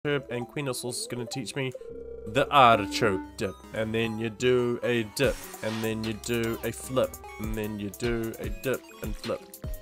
herb and quinoa sauce is going to teach me the artichoke dip. And then you do a dip. And then you do a flip. And then you do a dip and flip.